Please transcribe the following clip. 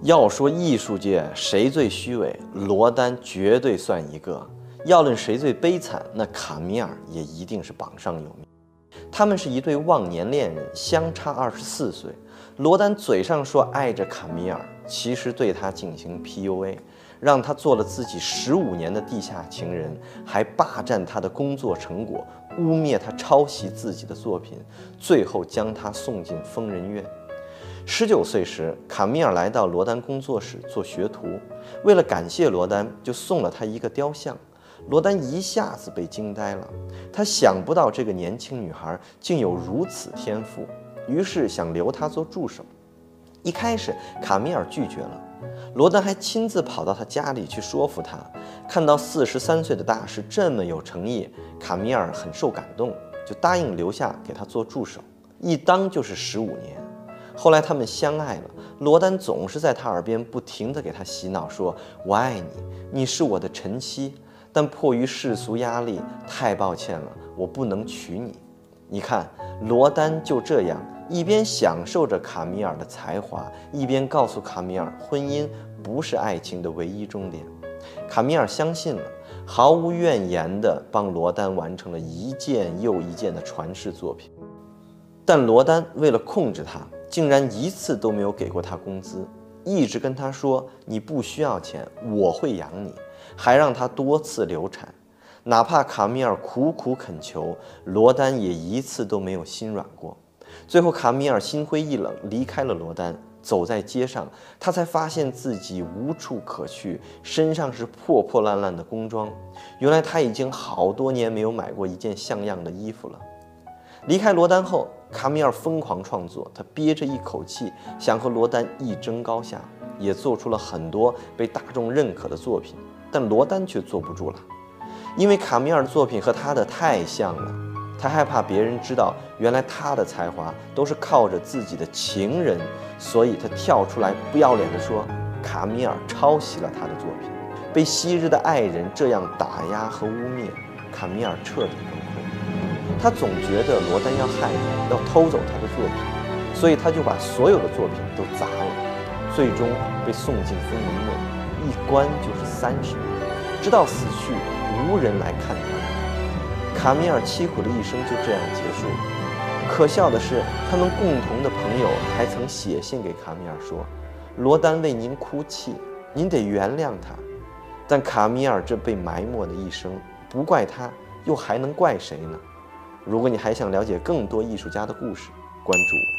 要说艺术界谁最虚伪，罗丹绝对算一个；要论谁最悲惨，那卡米尔也一定是榜上有名。他们是一对忘年恋人，相差24岁。罗丹嘴上说爱着卡米尔，其实对他进行 PUA， 让他做了自己15年的地下情人，还霸占他的工作成果，污蔑他抄袭自己的作品，最后将他送进疯人院。19岁时，卡米尔来到罗丹工作室做学徒，为了感谢罗丹，就送了他一个雕像。罗丹一下子被惊呆了，他想不到这个年轻女孩竟有如此天赋，于是想留她做助手。一开始，卡米尔拒绝了，罗丹还亲自跑到他家里去说服他。看到43岁的大师这么有诚意，卡米尔很受感动，就答应留下给他做助手，一当就是15年。后来他们相爱了，罗丹总是在他耳边不停地给他洗脑，说我爱你，你是我的臣妻，但迫于世俗压力，太抱歉了，我不能娶你。你看，罗丹就这样一边享受着卡米尔的才华，一边告诉卡米尔，婚姻不是爱情的唯一终点。卡米尔相信了，毫无怨言地帮罗丹完成了一件又一件的传世作品。但罗丹为了控制他，竟然一次都没有给过他工资，一直跟他说你不需要钱，我会养你，还让他多次流产。哪怕卡米尔苦苦恳求，罗丹也一次都没有心软过。最后卡米尔心灰意冷，离开了罗丹。走在街上，他才发现自己无处可去，身上是破破烂烂的工装。原来他已经好多年没有买过一件像样的衣服了。离开罗丹后，卡米尔疯狂创作，他憋着一口气，想和罗丹一争高下，也做出了很多被大众认可的作品，但罗丹却坐不住了，因为卡米尔的作品和他的太像了，他害怕别人知道原来他的才华都是靠着自己的情人，所以他跳出来不要脸地说卡米尔抄袭了他的作品。被昔日的爱人这样打压和污蔑，卡米尔彻底崩溃。他总觉得罗丹要害他，要偷走他的作品，所以他就把所有的作品都砸了，最终被送进疯人院，一关就是30年，直到死去无人来看他。卡米尔凄苦的一生就这样结束了。可笑的是，他们共同的朋友还曾写信给卡米尔说，罗丹为您哭泣，您得原谅他。但卡米尔这被埋没的一生，不怪他，又还能怪谁呢？如果你还想了解更多艺术家的故事，关注我。